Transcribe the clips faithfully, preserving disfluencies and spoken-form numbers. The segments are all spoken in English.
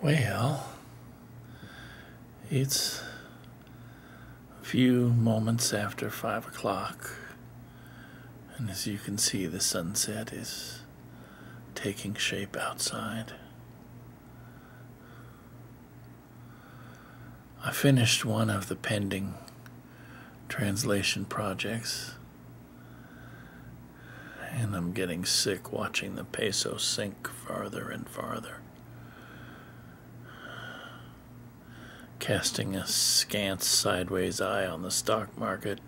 Well, it's a few moments after five o'clock, and as you can see, the sunset is taking shape outside. I finished one of the pending translation projects, and I'm getting sick watching the peso sink farther and farther, casting a scant sideways eye on the stock market.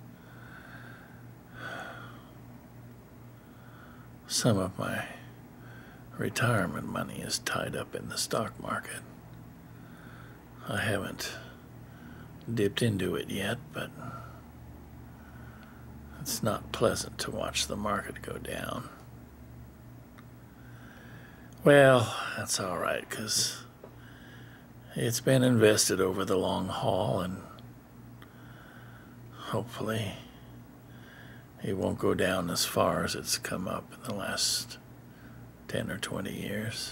Some of my retirement money is tied up in the stock market. I haven't dipped into it yet, but it's not pleasant to watch the market go down. Well, that's all right, because it's been invested over the long haul, and hopefully it won't go down as far as it's come up in the last ten or twenty years.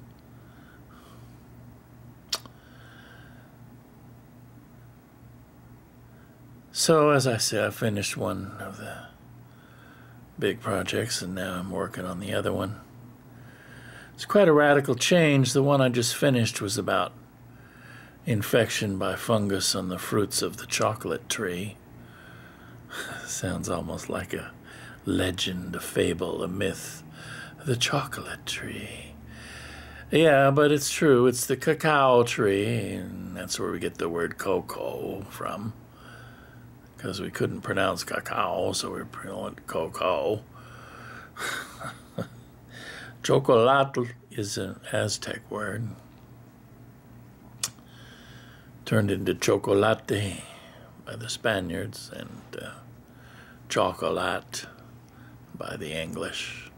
So, as I said, I finished one of the big projects, and now I'm working on the other one. It's quite a radical change. The one I just finished was about infection by fungus on the fruits of the chocolate tree. Sounds almost like a legend, a fable, a myth. The chocolate tree. Yeah, but it's true. It's the cacao tree, and that's where we get the word cocoa from. Because we couldn't pronounce cacao, so we pronounced cocoa. Chocolate is an Aztec word. Turned into chocolate by the Spaniards, and uh, chocolate by the English.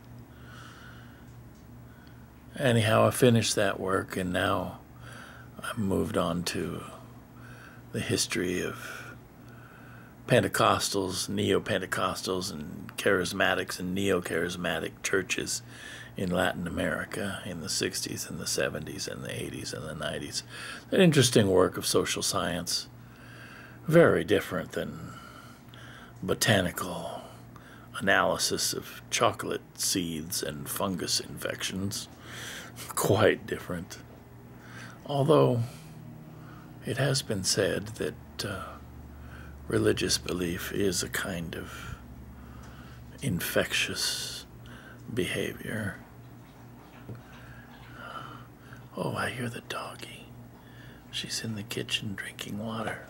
Anyhow, I finished that work, and now I've moved on to the history of Pentecostals, Neo-Pentecostals, and Charismatics and Neo-Charismatic churches in Latin America in the sixties and the seventies and the eighties and the nineties. An interesting work of social science. Very different than botanical analysis of chocolate seeds and fungus infections. Quite different. Although it has been said that uh, religious belief is a kind of infectious behavior. Oh, I hear the doggy. She's in the kitchen drinking water.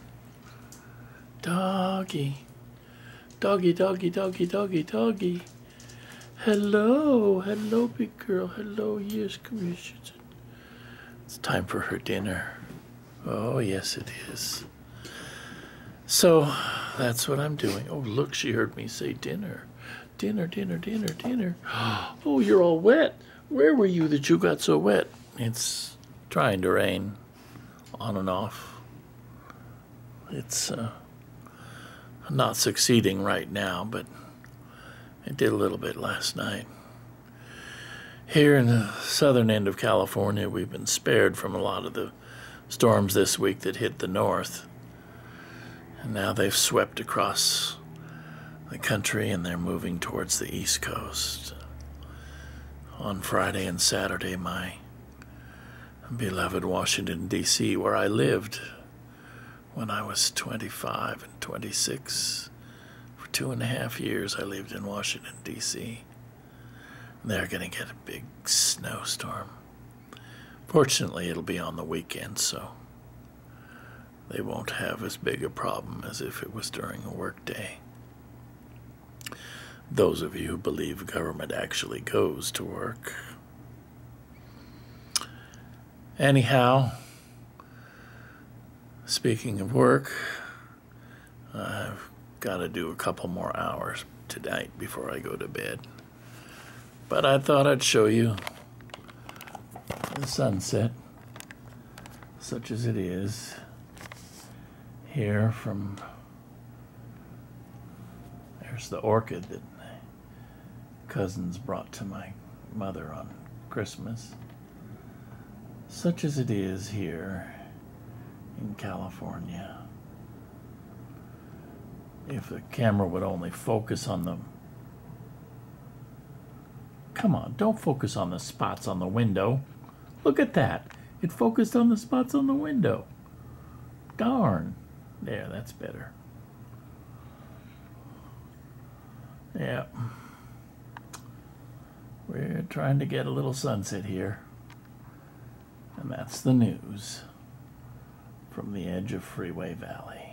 Doggy. Doggy, doggy, doggy, doggy, doggy. Hello, hello, big girl. Hello, yes, come here. She's- It's time for her dinner. Oh, yes, it is. So, that's what I'm doing. Oh, look, she heard me say dinner. Dinner, dinner, dinner, dinner. Oh, you're all wet. Where were you that you got so wet? It's trying to rain on and off. It's uh, not succeeding right now, but it did a little bit last night. Here in the southern end of California, we've been spared from a lot of the storms this week that hit the north. And now they've swept across the country, and they're moving towards the East Coast. On Friday and Saturday, my beloved Washington, D C, where I lived when I was twenty-five and twenty-six. For two and a half years, I lived in Washington, D C They're going to get a big snowstorm. Fortunately, it'll be on the weekend, so they won't have as big a problem as if it was during a work day. Those of you who believe government actually goes to work. Anyhow, speaking of work, I've got to do a couple more hours tonight before I go to bed. But I thought I'd show you the sunset, such as it is, here from, there's the orchid that cousins brought to my mother on Christmas. such as it is here in California. If the camera would only focus on the... Come on, don't focus on the spots on the window. Look at that. It focused on the spots on the window. Darn. There, that's better. Yeah. We're trying to get a little sunset here. And that's the news from the edge of Freeway Valley.